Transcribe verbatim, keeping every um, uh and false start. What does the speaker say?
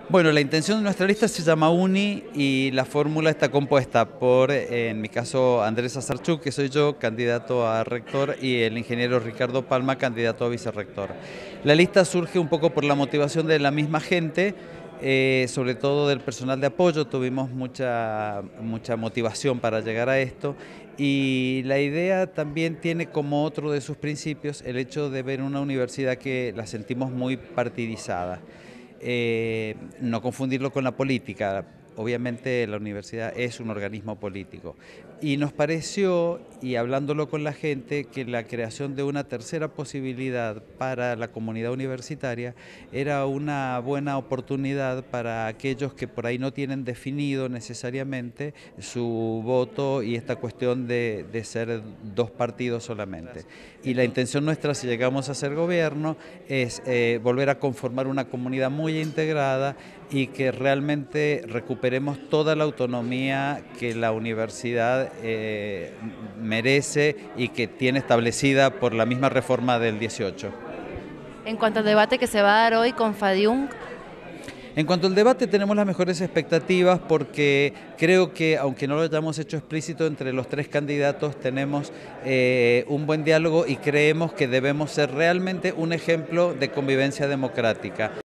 Bueno, la intención de nuestra lista se llama UNI y la fórmula está compuesta por, eh, en mi caso, Andrés Azarchuk, que soy yo, candidato a rector, y el ingeniero Ricardo Palma, candidato a vicerrector. La lista surge un poco por la motivación de la misma gente, eh, sobre todo del personal de apoyo. Tuvimos mucha, mucha motivación para llegar a esto, y la idea también tiene como otro de sus principios el hecho de ver una universidad que la sentimos muy partidizada. Eh, no confundirlo con la política. Obviamente la universidad es un organismo político y nos pareció, y hablándolo con la gente, que la creación de una tercera posibilidad para la comunidad universitaria era una buena oportunidad para aquellos que por ahí no tienen definido necesariamente su voto y esta cuestión de, de ser dos partidos solamente. Y la intención nuestra, si llegamos a ser gobierno, es eh, volver a conformar una comunidad muy integrada y que realmente recuperemos toda la autonomía que la universidad eh, merece y que tiene establecida por la misma reforma del dieciocho. En cuanto al debate que se va a dar hoy con Fadiung, En cuanto al debate, tenemos las mejores expectativas porque creo que, aunque no lo hayamos hecho explícito, entre los tres candidatos tenemos eh, un buen diálogo y creemos que debemos ser realmente un ejemplo de convivencia democrática.